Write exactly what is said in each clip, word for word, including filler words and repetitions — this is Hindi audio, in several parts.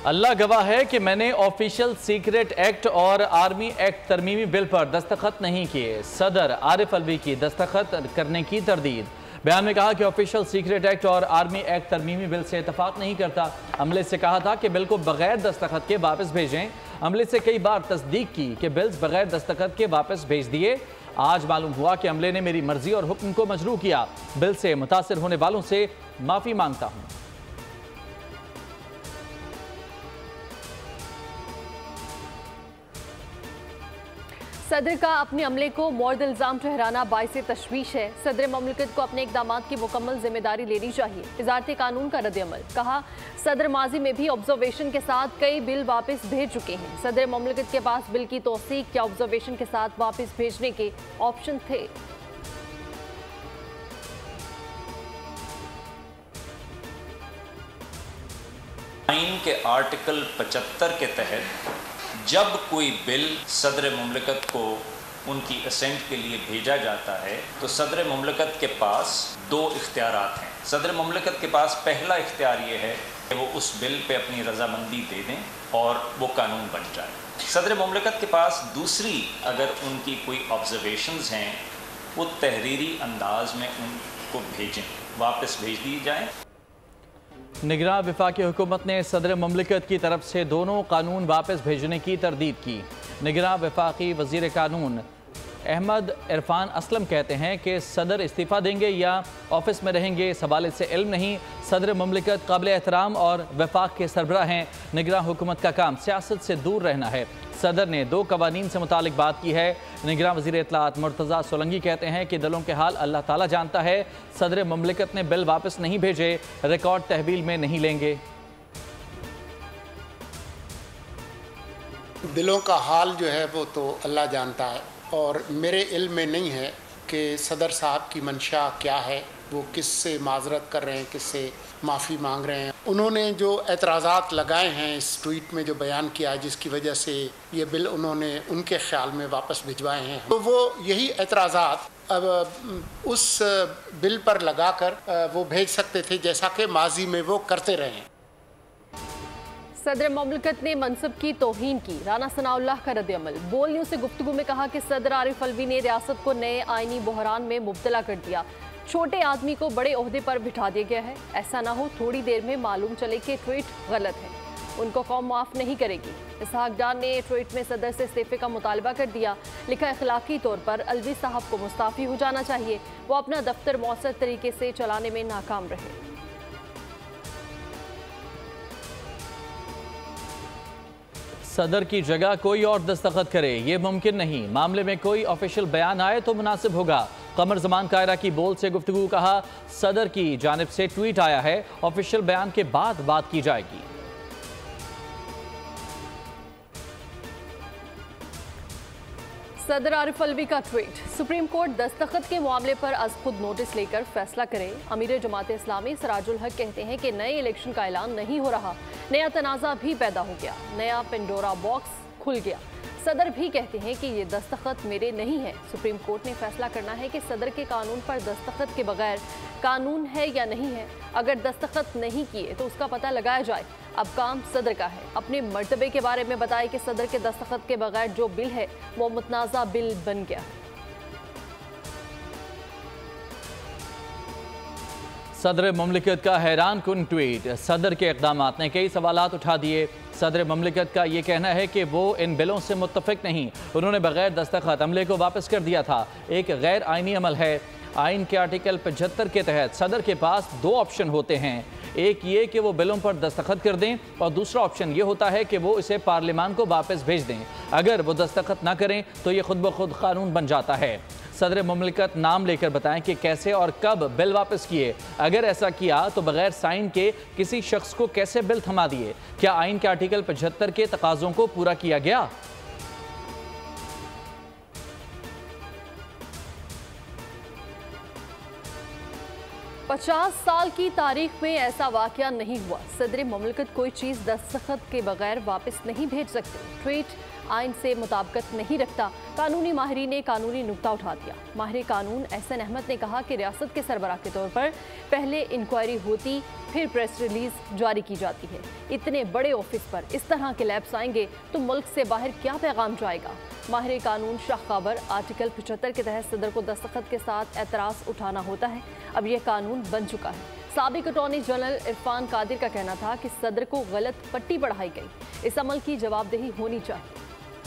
अल्लाह गवाह है कि मैंने ऑफिशियल सीक्रेट एक्ट और आर्मी एक्ट तरमीमी बिल पर दस्तखत नहीं किए। सदर आरिफ अलवी की दस्तखत करने की तरदीद। बयान में कहा कि ऑफिशियल सीक्रेट एक्ट और आर्मी एक्ट तरमीमी बिल से इतफाक नहीं करता। अमले से कहा था कि बिल को बगैर दस्तखत के वापस भेजें। अमले से कई बार तस्दीक की कि बिल्स बगैर दस्तखत के वापस भेज दिए। आज मालूम हुआ कि अमले ने मेरी मर्जी और हुक्म को मजरू किया। बिल से मुतासिर होने वालों से माफ़ी मांगता हूँ। सदर का अपने अमले को मौर्द इल्ज़ाम ठहराना बाइसे तशवीश है। सदर ममलिकत को अपने इक़दाम की मुकम्मल जिम्मेदारी लेनी चाहिए। वज़ारत कानून का रद्द-ए-अमल। कहा, सदर माजी में भी ऑब्जर्वेशन के साथ कई बिल वापस भेज चुके हैं। सदर ममलिकत के पास बिल की तौसीक या ऑब्जर्वेशन के साथ वापस भेजने के ऑप्शन थे। आइन के आर्टिकल पचहत्तर के तहत जब कोई बिल सदर मुमलिकत को उनकी असेंट के लिए भेजा जाता है तो सदर मुमलिकत के पास दो इख्तियारात हैं। सदर मुमलिकत के पास पहला इख्तियार ये है कि वो उस बिल पे अपनी रजामंदी दे दें और वो कानून बन जाए। सदर मुमलिकत के पास दूसरी, अगर उनकी कोई ऑब्जर्वेशंस हैं, वो तहरीरी अंदाज में उनको भेजें, वापस भेज दी जाएँ। निगरान वफाकी हुकूमत ने सदर ममलिकत की तरफ से दोनों कानून वापस भेजने की तरदीद की। निगरान वफाकी वज़ीर कानून अहमद इरफान असलम कहते हैं कि सदर इस्तीफ़ा देंगे या ऑफिस में रहेंगे, इस हवाले से इल्म नहीं। सदर ममलिकत काबिल एहतराम और वफाक के सरबराह हैं। निगरान हुकूमत का काम सियासत से दूर रहना है। सदर ने दो कवानीन से मुतालिक बात की है। निगरान वज़ीर इत्तलाआत मुर्तज़ा सोलंकी कहते हैं कि दलों के हाल अल्लाह ताला जानता है। सदर ममलिकत ने बिल वापस नहीं भेजे, रिकॉर्ड तहवील में नहीं लेंगे। दिलों का हाल जो है वो तो अल्लाह जानता है और मेरे इल्म में नहीं है कि सदर साहब की मंशा क्या है, वो किससे माजरत कर रहे हैं, किससे माफ़ी मांग रहे हैं। उन्होंने जो एतराज़ात लगाए हैं इस ट्वीट में जो बयान किया है, जिसकी वजह से ये बिल उन्होंने उनके ख्याल में वापस भिजवाए हैं, तो वो यही एतराज़ात अब उस बिल पर लगाकर वो भेज सकते थे जैसा कि माजी में वो करते रहे हैं। सदर ममलिकत ने मनसब की तौहीन की। राना सनाउल्लाह का रद्द-ए-अमल। बोल न्यूज़ से गुफ्तगू में कहा कि सदर आरिफ अलवी ने रियासत को नए आइनी बहरान में मुब्तला कर दिया। छोटे आदमी को बड़े ओहदे पर बिठा दिया गया है। ऐसा ना हो थोड़ी देर में मालूम चले कि ट्वीट गलत है। उनको कौम माफ़ नहीं करेगी। इसहाक जान ने ट्वीट में सदर से इस्तीफे का मुतालबा कर दिया। लिखा, इखलाकी तौर पर अलवी साहब को मुस्ताफ़ी हो जाना चाहिए। वो अपना दफ्तर मौसर तरीके से चलाने में नाकाम रहे। सदर की जगह कोई और दस्तखत करे, ये मुमकिन नहीं। मामले में कोई ऑफिशियल बयान आए तो मुनासिब होगा। कमर जमान कायरा की बोल से गुफ्तगू। कहा, सदर की जानिब से ट्वीट आया है, ऑफिशियल बयान के बाद बात की जाएगी। सदर आरिफ अलवी का ट्वीट। सुप्रीम कोर्ट दस्तखत के मामले पर आज खुद नोटिस लेकर फैसला करे। अमीर जमात इस्लामी सराजुल हक कहते हैं कि नए इलेक्शन का ऐलान नहीं हो रहा, नया तनाज़ा भी पैदा हो गया, नया पेंडोरा बॉक्स खुल गया। सदर भी कहते हैं कि ये दस्तखत मेरे नहीं है। सुप्रीम कोर्ट ने फैसला करना है कि सदर के कानून पर दस्तखत के बगैर कानून है या नहीं है। अगर दस्तखत नहीं किए तो उसका पता लगाया जाए। अब काम सदर का है। अपने मर्तबे के बारे में बताए कि सदर के दस्तखत के बगैर जो बिल है वो मुतनाज़ा बिल बन गया। सदर ममलिकत का हैरान कुन ट्वीट। सदर के इक़दामात ने कई सवालात उठा दिए। सदर ममलिकत का ये कहना है कि वो इन बिलों से मुत्तफिक नहीं। उन्होंने बगैर दस्तखत अमले को वापस कर दिया था। एक गैर आइनी अमल है। आइन के आर्टिकल पचहत्तर के तहत सदर के पास दो ऑप्शन होते हैं। एक ये कि वो बिलों पर दस्तखत कर दें और दूसरा ऑप्शन ये होता है कि वो इसे पार्लियामान को वापस भेज दें। अगर वो दस्तखत ना करें तो ये खुद ब खुद कानून बन जाता है। सदर ममलिकत नाम लेकर बताएं कि कैसे और कब बिल वापस किए। अगर ऐसा किया तो बगैर साइन के किसी शख्स को कैसे बिल थमा दिए। क्या आइन के आर्टिकल पचहत्तर के तकाज़ों को पूरा किया गया? पचास साल की तारीख में ऐसा वाकया नहीं हुआ। सदर ममलिकत कोई चीज़ दस्तखत के बगैर वापस नहीं भेज सकते। ट्वीट आइन से मुताबिकत नहीं रखता। कानूनी माहिरीन ने कानूनी नुक्ता उठा दिया। माहिर कानून एहसन अहमद ने कहा कि रियासत के सरबराह के तौर पर पहले इंक्वायरी होती, फिर प्रेस रिलीज जारी की जाती है। इतने बड़े ऑफिस पर इस तरह के लैब्स आएंगे तो मुल्क से बाहर क्या पैगाम जाएगा। माहिर कानून शाह काबर आर्टिकल पचहत्तर के तहत सदर को दस्तखत के साथ एतराज़ उठाना होता है। अब यह कानून बन चुका है। साबिक अटॉर्नी जनरल इरफान कादिर का कहना था कि सदर को गलत पट्टी पढ़ाई गई। इस अमल की जवाबदेही होनी चाहिए।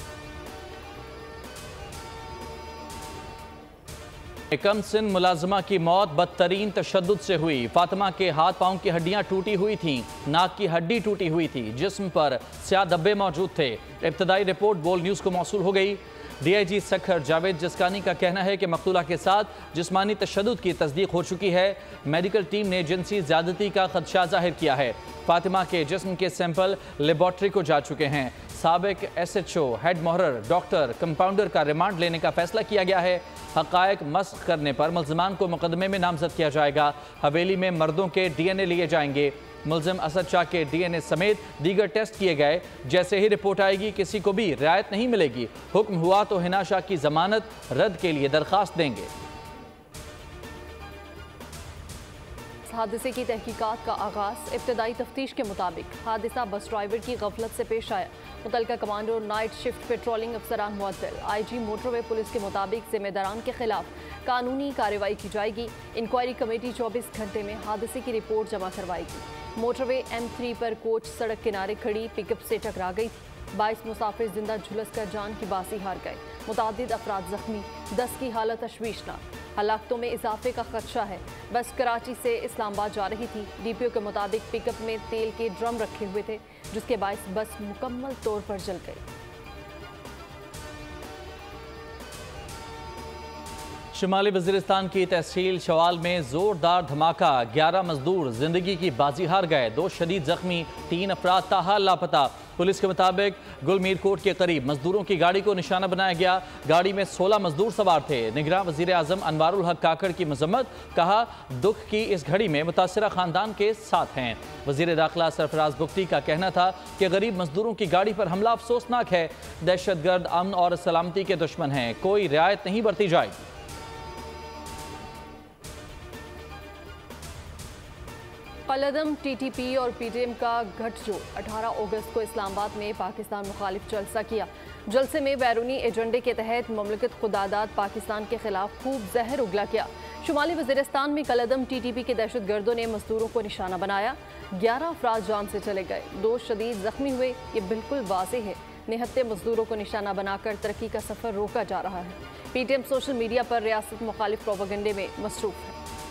कम सिन मुलाजमा की मौत बदतरीन तशद्दुद से हुई। फातिमा के हाथ पांव की हड्डियां टूटी हुई थीं, नाक की हड्डी टूटी हुई थी, जिस्म पर स्याह धब्बे मौजूद थे। इब्तदाई रिपोर्ट बोल न्यूज़ को मौसूल हो गई। डीआईजी सखर जावेद जस्कानी का कहना है कि मकतूला के साथ जिस्मानी तशद्दुद की तस्दीक हो चुकी है। मेडिकल टीम ने जिनसी ज्यादती का खदशा जाहिर किया है। फातिमा के जिस्म के सैंपल लेबॉर्ट्री को जा चुके हैं। साबिक एसएचओ, हेड मोहर्रर, डॉक्टर, कंपाउंडर का रिमांड लेने का फैसला किया गया है। हक़ायक़ मस्ख़ करने पर मुल्ज़िमान को मुकदमे में नामज़द किया जाएगा। हवेली में मर्दों के डीएनए लिए जाएंगे। मुल्ज़िम असद शाह के डीएनए समेत दीगर टेस्ट किए गए। जैसे ही रिपोर्ट आएगी किसी को भी रियायत नहीं मिलेगी। हुक्म हुआ तो हिना शाह की जमानत रद्द के लिए दरख्वास्त देंगे। हादसे की तहकीकात का आगाज। इब्तदाई तफ्तीश के मुताबिक हादसा बस ड्राइवर की गफलत से पेश आया। मुतलका कमांडो और नाइट शिफ्ट पेट्रोलिंग अफसरान मुअत्तल। आईजी मोटरवे पुलिस के मुताबिक जिम्मेदारान के खिलाफ कानूनी कार्रवाई की जाएगी। इंक्वायरी कमेटी चौबीस घंटे में हादसे की रिपोर्ट जमा करवाएगी। मोटरवे एम थ्री पर कोच सड़क किनारे खड़ी पिकअप से टकरा गई थी। बाईस मुसाफिर जिंदा झुलस कर जान की बाजी हार गए। मुतादिद अफराद जख्मी, दस की हालत तशवीशनाक। हलाकतों में इजाफे का खदशा है। बस कराची से इस्लामाबाद जा रही थी। डीपीओ के मुताबिक पिकअप में तेल के ड्रम रखे हुए थे, जिसके बायस बस मुकम्मल तौर पर जल गई। शुमाली वज़ीरिस्तान की तहसील शवाल में जोरदार धमाका। ग्यारह मजदूर जिंदगी की बाजी हार गए। दो शदीद जख्मी, तीन अफराद ताहाल लापता। पुलिस के मुताबिक गुलमीर कोट के करीब मजदूरों की गाड़ी को निशाना बनाया गया। गाड़ी में सोलह मजदूर सवार थे। निगरान वज़ीर आज़म अनवारुल हक काकड़ की मजम्मत। कहा, दुख की इस घड़ी में मुतासरा खानदान के साथ हैं। वज़ीर दाखिला सरफराज बुख्ती का कहना था कि गरीब मजदूरों की गाड़ी पर हमला अफसोसनाक है। दहशतगर्द अमन और सलामती के दुश्मन हैं। कोई रियायत नहीं बरती जाएगी। कलअदम, टीटीपी और पीटीएम का गठजोड़। अठारह अगस्त को इस्लामाबाद में पाकिस्तान मुखालिफ जलसा किया। जलसे में बैरूनी एजेंडे के तहत मुमलिकत खुदादाद पाकिस्तान के खिलाफ खूब जहर उगला किया। शुमाली वज़ीरिस्तान में कलअदम टीटीपी के दहशतगर्दों ने मजदूरों को निशाना बनाया। ग्यारह अफराद जान से चले गए, दो शदीद जख्मी हुए। ये बिल्कुल वाज़ेह है, निहत्ते मजदूरों को निशाना बनाकर तरक्की का सफर रोका जा रहा है। पीटीएम सोशल मीडिया पर रियासत मुखालिफ प्रोपेगेंडे में मसरूफ है।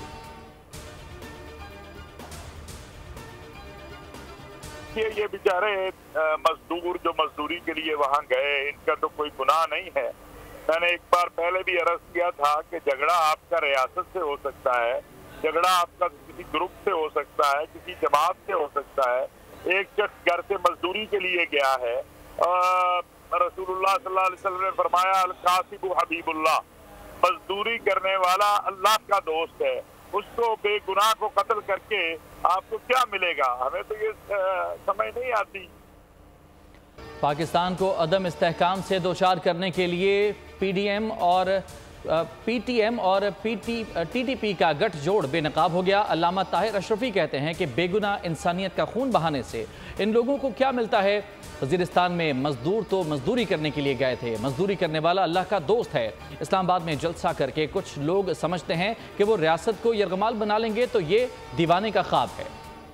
ये बेचारे मजदूर जो मजदूरी के लिए वहाँ गए, इनका तो कोई गुनाह नहीं है। मैंने एक बार पहले भी अर्ज किया था कि झगड़ा आपका रियासत से हो सकता है, झगड़ा आपका किसी ग्रुप से हो सकता है, किसी जमात से हो सकता है। एक शख्स घर से मजदूरी के लिए गया है। रसूलुल्लाह सल्लल्लाहु अलैहि वसल्लम ने फरमाया, अल कासिबु हबीबुल्लाह, मजदूरी करने वाला अल्लाह का दोस्त है। उसको बेगुनाह को कत्ल करके आपको क्या मिलेगा? हमें तो ये समझ नहीं आती। पाकिस्तान को अदम इस्तेहकाम से दो चार करने के लिए पीडीएम और पीटीएम और पीटी टीटीपी का गठजोड़ बेनकाब हो गया। अल्लामा ताहिर अशरफी कहते हैं कि बेगुनाह इंसानियत का खून बहाने से इन लोगों को क्या मिलता है। वज़ीरिस्तान में मजदूर तो मजदूरी करने के लिए गए थे, मजदूरी करने वाला अल्लाह का दोस्त है। इस्लामाबाद में जलसा करके कुछ लोग समझते हैं कि वो रियासत को यरगमाल बना लेंगे, तो ये दीवाने का ख्वाब है।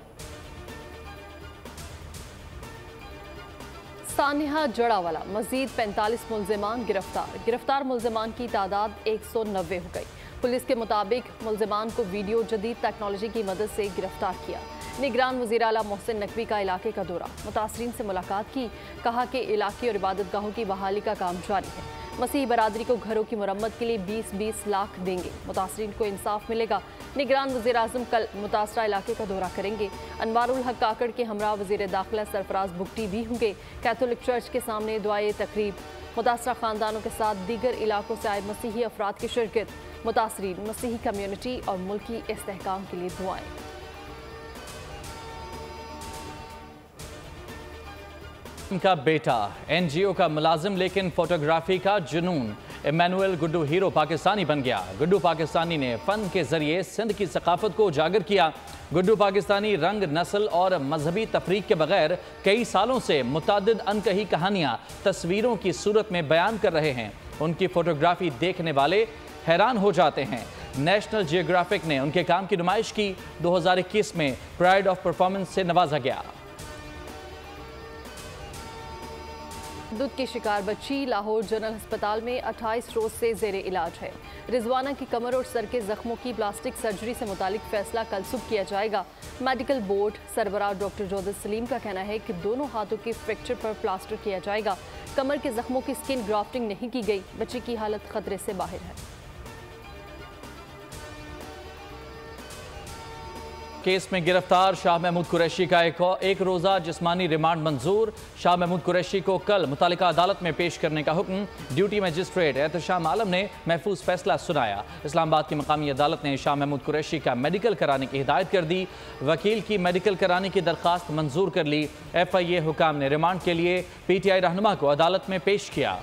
सानिहा जड़ावाला, मजीद पैंतालीस मुल्जिमान गिरफ्तार। गिरफ्तार मुल्जिमान की तादाद एक सौ नब्बे हो गई। पुलिस के मुताबिक मुल्जिमान को वीडियो जदीद टेक्नोलॉजी की मदद से गिरफ्तार किया। निगरान वज़ीर आला मोहसिन नकवी का इलाके का दौरा, मुतासरीन से मुलाकात की। कहा कि इलाके और इबादत गाहों की बहाली का काम जारी है। मसीही बरादरी को घरों की मुरम्मत के लिए बीस बीस लाख देंगे। मुतासरीन को इंसाफ मिलेगा। निगरान वज़ीर आज़म कल मुतासरा इलाके का दौरा करेंगे। अनवारुल हक काकड़ के हमरा वज़ीर दाखिला सरफराज बुख्ती भी होंगे। कैथोलिक चर्च के सामने दुआए तकरीब। मुतासरा खानदानों के साथ दीगर इलाकों से आए मसीही अफराद की शिरकत। मुतासरीन, मसीही कम्यूनिटी और मुल्की इस्तेहकाम के लिए दुआएं। आजम का बेटा, एनजीओ का मुलाजिम लेकिन फोटोग्राफी का जुनून। इमैनुअल गुड्डू हीरो पाकिस्तानी बन गया। गुड्डू पाकिस्तानी ने फन के जरिए सिंध की सकाफत को उजागर किया। गुड्डू पाकिस्तानी रंग, नस्ल और मजहबी तफरीक के बगैर कई सालों से मुतादिद अनकही कहानियाँ तस्वीरों की सूरत में बयान कर रहे हैं। उनकी फोटोग्राफी देखने वाले हैरान हो जाते हैं। नेशनल जियोग्राफिक ने उनके काम की नुमाइश की। दो हज़ार इक्कीस में प्राइड ऑफ परफॉर्मेंस से नवाजा गया। दूध की शिकार बच्ची लाहौर जनरल अस्पताल में अट्ठाईस रोज से जेरे इलाज है। रिजवाना की कमर और सर के जख्मों की प्लास्टिक सर्जरी से मुतालिक फैसला कल सुबह किया जाएगा। मेडिकल बोर्ड सरबराह डॉक्टर जोधर सलीम का कहना है कि दोनों हाथों के फ्रैक्चर पर प्लास्टर किया जाएगा। कमर के जख्मों की स्किन ग्राफ्टिंग नहीं की गई। बच्ची की हालत खतरे से बाहर है। केस में गिरफ्तार शाह महमूद कुरैशी का एक, एक रोज़ा जिस्मानी रिमांड मंजूर। शाह महमूद कुरैशी को कल मुतालिका अदालत में पेश करने का हुक्म। ड्यूटी मजिस्ट्रेट एहतशाम आलम ने महफूज फैसला सुनाया। इस्लामाबाद की मकामी अदालत ने शाह महमूद कुरैशी का मेडिकल कराने की हिदायत कर दी। वकील की मेडिकल कराने की दरख्वास्त मंजूर कर ली। एफ आई ए हुकाम ने रिमांड के लिए पी टी आई रहनुमा को अदालत में पेश किया।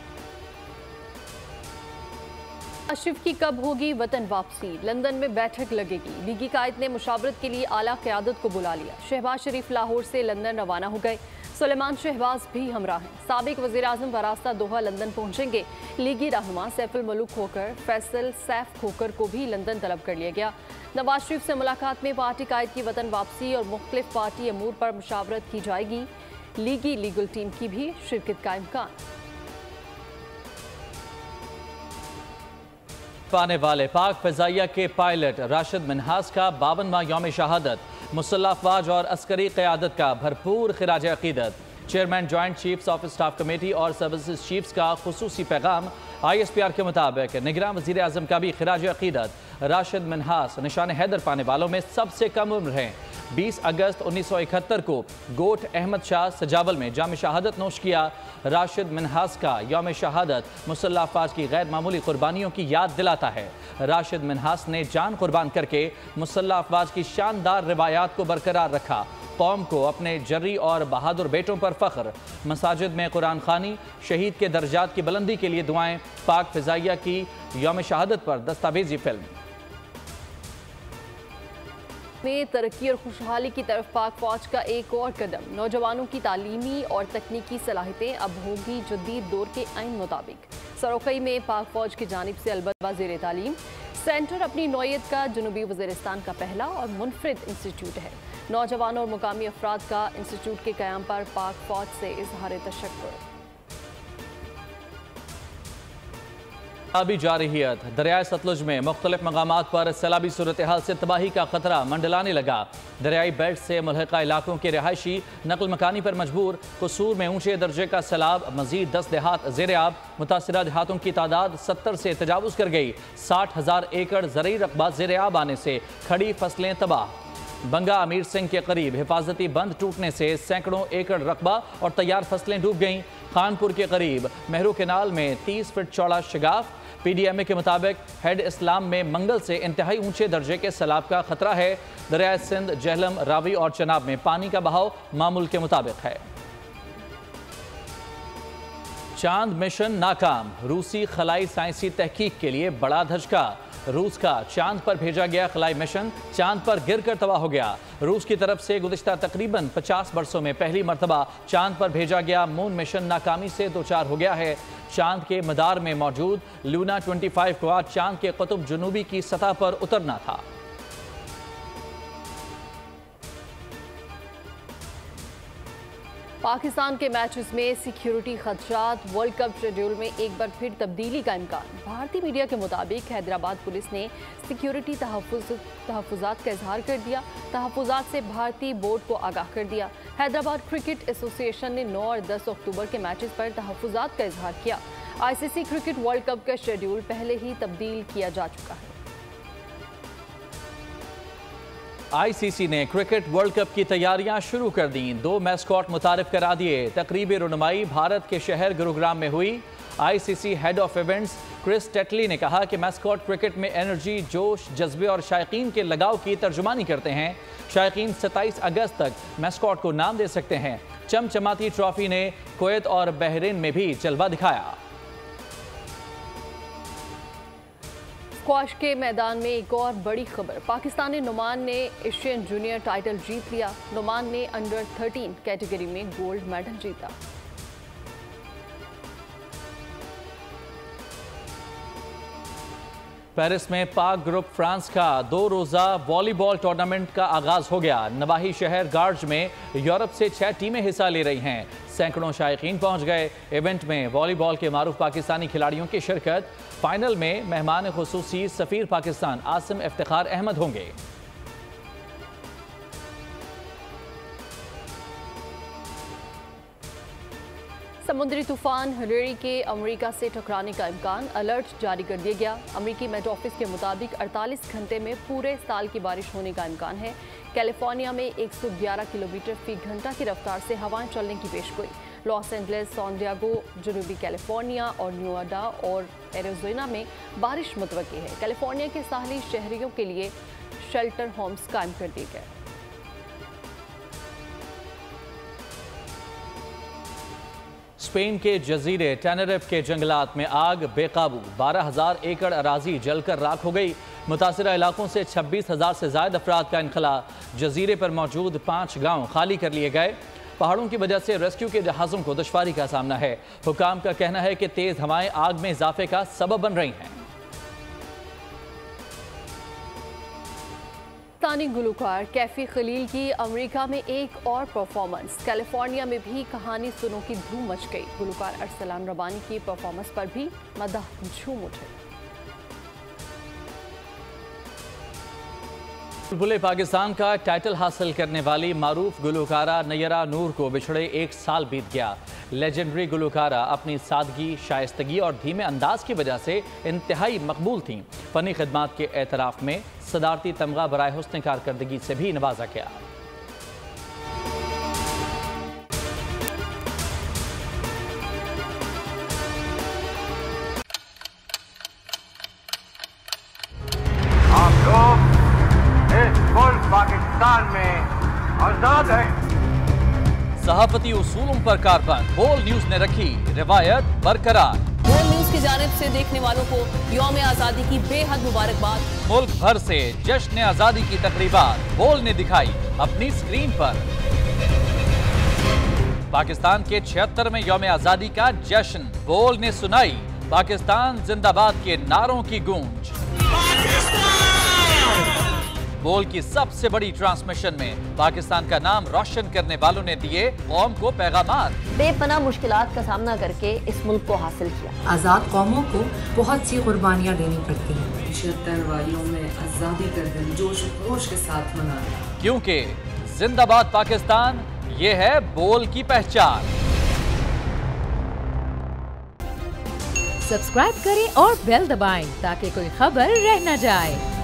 अशरफ की कब होगी वतन वापसी? लंदन में बैठक लगेगी। लीगी कायद ने मुशावरत के लिए आला क़यादत को बुला लिया। शहबाज शरीफ लाहौर से लंदन रवाना हो गए। सुलेमान शहबाज भी हमरा हैं। साबिक वज़ीर आज़म वरास्ता दोहा लंदन पहुंचेंगे। लीगी रहनुमा सैफुल मलूक खोकर फैसल सैफ खोकर को भी लंदन तलब कर लिया गया। नवाज शरीफ से मुलाकात में पार्टी कायद की वतन वापसी और मुख्तलिफ पार्टी अमूर पर मुशावरत की जाएगी। लीगी लीगल टीम की भी शिरकत का इम्कान। पाने वाले पाक फ़िज़ाइया के पायलट राशिद मिन्हास का बावनवां यौम शहादत। मुसल्लह अफ़वाज और अस्करी क़यादत का भरपूर खिराज अक़ीदत। Chairman joint chiefs of staff committee और सर्विसेज चीफ्स का खुसूसी पैगाम। आई एस पी आर के मुताबिक निगरान वज़ीर आज़म का भी खिराज अक़ीदत। राशिद मिन्हास निशान हैदर पाने वालों में सबसे कम उम्र हैं। बीस अगस्त उन्नीस सौ इकहत्तर को गोट अहमद शाह सजावल में जाम शहादत नोश किया। राशिद मिन्हास का यौम शहादत मुसल्लह अफ़वाज की गैर मामूली कुर्बानियों की याद दिलाता है। राशिद मिन्हास ने जान कुर्बान करके मुसल्लह अफ़वाज की शानदार रिवायात को बरकरार रखा। कौम को अपने जर्री और बहादुर बेटों पर फ़ख्र। मसाजिद में कुरान खानी, शहीद के दर्जात की बुलंदी के लिए दुआएं। पाक फ़िज़ाइया की यौम शहादत पर दस्तावेजी फिल्म। में तरक्की और खुशहाली की तरफ पाक फौज का एक और कदम। नौजवानों की तालीमी और तकनीकी सलाहियतें अब होगी जदीद दौर के आइन मुताबिक। सरोकई में पाक फौज की जानिब से अलबत्ता ज़ेर तालीम सेंटर अपनी नौयत का जनूबी वज़ीरिस्तान का पहला और मुनफरिद इंस्टीट्यूट है। नौजवानों और मुकामी अफराद का इंस्टीट्यूट के क़याम पर पाक फौज से इज़हार तशक्कुर। सैलाबी जारहियत। दरियाए सतलुज में मुख्तलिफ मकामात पर सैलाबी सूरत हाल से तबाही का खतरा मंडलाने लगा। दरियाई बेल्ट से मुल्हिका इलाकों के रिहायशी नकल मकानी पर मजबूर। कसूर में ऊंचे दर्जे का सैलाब, मजीद दस देहात ज़ेर आब। मुतासरा देहातों की तादाद सत्तर से तजावुज़ कर गई। साठ हज़ार एकड़ ज़रई रकबा ज़ेर आब आने से खड़ी फसलें तबाह। बंगा अमीर सिंह के करीब हिफाजती बंद टूटने से सैकड़ों एकड़ रकबा और तैयार फसलें डूब गईं। खानपुर के करीब मेहरू केनाल में तीस फीट चौड़ा शगाफ। पी डी एम ए के मुताबिक हेड इस्लाम में मंगल से इंतहाई ऊंचे दर्जे के सैलाब का खतरा है। दरियाए सिंध, जहलम, रावी और चनाब में पानी का बहाव मामूल के मुताबिक है। चांद मिशन नाकाम। रूसी खलाई साइंसी तहकीक के लिए बड़ा धचका। रूस का चांद पर भेजा गया खलाई मिशन चांद पर गिरकर तबाह हो गया। रूस की तरफ से गुज़िश्ता तकरीबन पचास बरसों में पहली मरतबा चांद पर भेजा गया मून मिशन नाकामी से दो चार हो गया है। चांद के मदार में मौजूद लूना पच्चीस को आज चांद के कुतुब जनूबी की सतह पर उतरना था। पाकिस्तान के मैचेस में सिक्योरिटी खदशात। वर्ल्ड कप शेड्यूल में एक बार फिर तब्दीली का इम्कान। भारतीय मीडिया के मुताबिक हैदराबाद पुलिस ने सिक्योरिटी तहफ़्फ़ुज़ात का इजहार कर दिया। तहफ़्फ़ुज़ात से भारतीय बोर्ड को आगाह कर दिया। हैदराबाद क्रिकेट एसोसिएशन ने नौ और दस अक्टूबर के मैचेस पर तहफ़्फ़ुज़ात का इजहार किया। I C C cricket world cup का शेड्यूल पहले ही तब्दील किया जा चुका है। आई सी सी ने क्रिकेट वर्ल्ड कप की तैयारियां शुरू कर दी। दो मैस्कॉट मुतारिफ करा दिए। तकरीबी रुनुमाई भारत के शहर गुरुग्राम में हुई। I C C head of events Chris Tetley ने कहा कि मैस्कॉट क्रिकेट में एनर्जी, जोश, जज्बे और शायकीन के लगाव की तर्जुमानी करते हैं। शायकीन सत्ताईस अगस्त तक मैस्कॉट को नाम दे सकते हैं। चमचमाती ट्रॉफी ने कुवैत और बहरीन में भी जलवा दिखाया। स्क्वाश के मैदान में एक और बड़ी खबर, पाकिस्तानी नुमान ने एशियन जूनियर टाइटल जीत लिया। नुमान ने अंडर थर्टीन कैटेगरी में गोल्ड मेडल जीता। पेरिस में पाक ग्रुप फ्रांस का दो रोजा वॉलीबॉल टूर्नामेंट का आगाज हो गया। नवाही शहर गार्ज में यूरोप से छह टीमें हिस्सा ले रही हैं। सैकड़ों शायकीन पहुंच गए। इवेंट में वॉलीबॉल के मारूफ पाकिस्तानी खिलाड़ियों की शिरकत। फाइनल में मेहमान खुसूसी सफीर पाकिस्तान आसिम इफ्तिखार अहमद होंगे। समुद्री तूफान हिलेरी के अमेरिका से टकराने का इम्कान, अलर्ट जारी कर दिया गया। अमेरिकी मेट ऑफिस के मुताबिक अड़तालीस घंटे में पूरे साल की बारिश होने का इम्कान है। कैलिफोर्निया में एक सौ ग्यारह किलोमीटर फी घंटा की रफ्तार से हवाएं चलने की पेशगोई। लॉस एंजलिस, सैन डिएगो, जनूबी कैलिफोर्निया और न्यूयोर्क और एरिज़ोना में बारिश मुतवक्की है। कैलिफोर्निया के साहली शहरियों के लिए शेल्टर होम्स कायम कर दिए गए। स्पेन के जजीरे टेनेरिफ के जंगलात में आग बेकाबू, बारह हजार एकड़ अराजी जलकर राख हो गई। मुतासिरा इलाकों से छब्बीस हजार से ज्यादा अफराद का इनखला। जजीरे पर मौजूद पांच गांव खाली कर लिए गए। पहाड़ों की वजह से रेस्क्यू के जहाज़ों को दुश्वारी का सामना है। हुकाम का कहना है कि तेज हवाएं आग में इजाफे का सबब बन रही हैं। पाकिस्तानी गुलकार कैफी खलील की अमेरिका में एक और परफॉर्मेंस। कैलिफोर्निया में भी कहानी सुनो की धूम मच गई। गुलकार अरसलान रबानी की परफॉर्मेंस पर भी मदह झूम उठे। बुलबुले पाकिस्तान का टाइटल हासिल करने वाली मारूफ गुलकारा नयरा नूर को बिछड़े एक साल बीत गया। लेजेंडरी गुलकारा अपनी सादगी, शाइस्तगी और धीमे अंदाज की वजह से इंतहाई मकबूल थीं। फनी खिदमात के एतराफ़ में सदारती तमगा बराए हुस्न कारकर्दगी से भी नवाजा गया। आप लोग इस मुल्क पाकिस्तान में आजाद हैं। सहाफती उसूलों पर कारबंद, बोल न्यूज ने रखी रिवायत बरकरार। बोल न्यूज की जानिब से देखने वालों को यौम आज़ादी की बेहद मुबारकबाद। मुल्क भर से जश्न आज़ादी की तकरीबात बोल ने दिखाई अपनी स्क्रीन पर। पाकिस्तान के छिहत्तरवें यौम आज़ादी का जश्न, बोल ने सुनाई पाकिस्तान जिंदाबाद के नारों की गूंज। बोल की सबसे बड़ी ट्रांसमिशन में पाकिस्तान का नाम रोशन करने वालों ने दिए कौम को पैगामात। बेपनाह मुश्किलात का सामना करके इस मुल्क को हासिल किया। आज़ाद कौमों को बहुत सी कुर्बानियाँ देनी पड़ती हैं। छिहत्तर वारियों में आज़ादी का दिन जोश खरोश के साथ मनाया, क्योंकि जिंदाबाद पाकिस्तान ये है बोल की पहचान। सब्सक्राइब करें और बेल दबाएं ताकि कोई खबर रह न जाए।